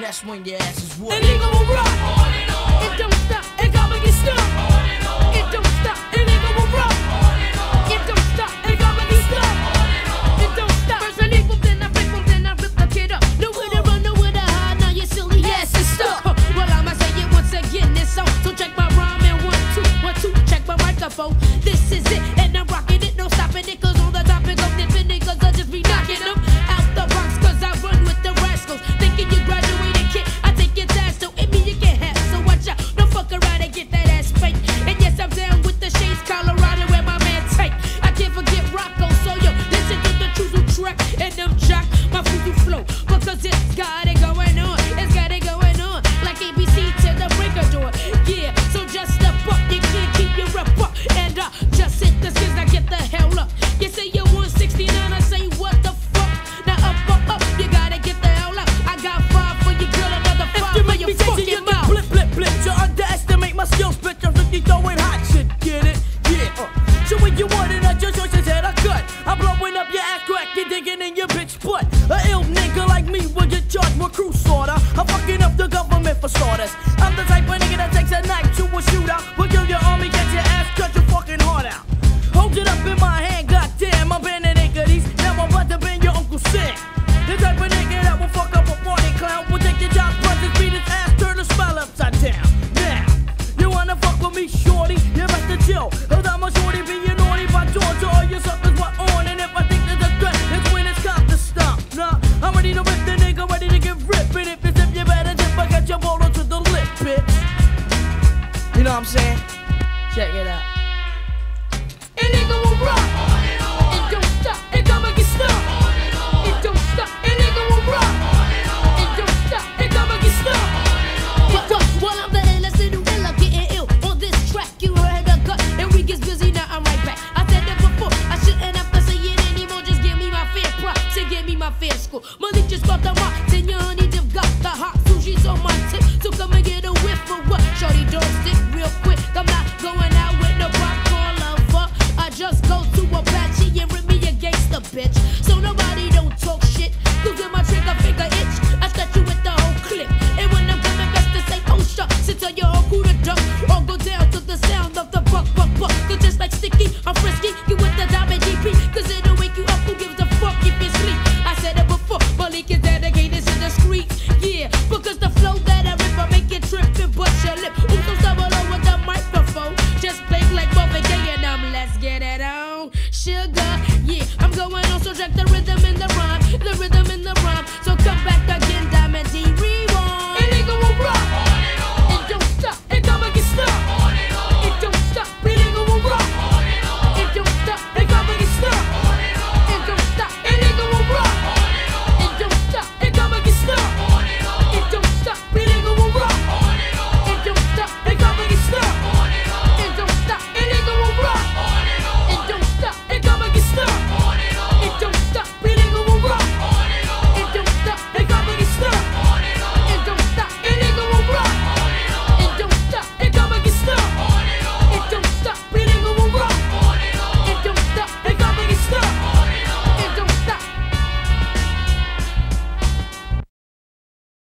that's when your ass is whooped. And nigga will rock. It don't stop. It gotta get stuck. It don't stop. And nigga will rock. It don't stop. It gotta get stuck. It don't stop. First I leave them, then I break them, then I rip the kid up. Nowhere to run, nowhere to hide. Now your silly ass is stuck. Well, I'ma say it once again. This song, so check my rhyme and 1, 2, 1, 2. Check my microphone. This is it, and I'm rocking it. No stopping it, 'cause on the topic of dipping niggas, I just be knocking them out the box. 'Cause I run with the rascals. Thinking you graduated, kid. I take your task, so it me you can have. So watch out, don't fuck around and get that ass spanked. And yes, I'm down with the shades, Colorado, where my man Tank. I can't forget Rocco, so yo, listen to the true track and them jack my voodoo flow. Because it's got it going on, it's got it going on. Like ABC to the break of dawn. Yeah, so just step up, you can't keep your rep up. And just hit the skins, now get the hell up. You say you're 169, I say what the fuck? Now up, you gotta get the hell up. I got 5 for your girl, another 5 for your fucking mouth. Blip, blip, blip, you underestimate my skills, bitch. I'm really throwing hot shit, get it? Yeah. So when you want it, I just wish his head I cut. I'm blowing up your ass crack, you're digging in your bitch butt. A ill nigga like me will get charged with crew slaughter. I'm fucking up the government for starters. I'm the type of nigga that takes a knife to a shootout. Will kill your army, get your ass, cut your fucking heart out. Hold it up in my hand, goddamn, I'm banning niggas. Now I'm about to ban your Uncle Sam. The type of nigga that will fuck up a party clown. Will take your job, brothers, beat his ass, turn the smile upside down. Now, you wanna fuck with me, shorty? You better chill, 'cause I'm a shorty being naughty by George. All your suckers were on, and if I think there's a threat, it's when it's got to stop. Nah, I'm ready to rip the nigga, ready to get ripped. And if you zip, you better dip, I got your bottle to the lip, bitch. You know what I'm saying? Check it out. And nigga will rock. It don't stop. It gotta get stuck. It don't stop. And nigga will rock. It don't stop. It gotta get stuck. While I'm the illest little illa getting ill on this track, you heard the cut and we gets busy. Now I'm right back. I said it before. I shouldn't have to say it anymore. Just give me my fair props and give me my fair score. Malik just got the rock. Then your honey dip got the hot sushi's on my tip. So come and get a whiff for what? Shorty, don't stick real quick. I'm not going out with no popcorn lover. I just go to Apache and rip me against the bitch. So nobody don't talk shit,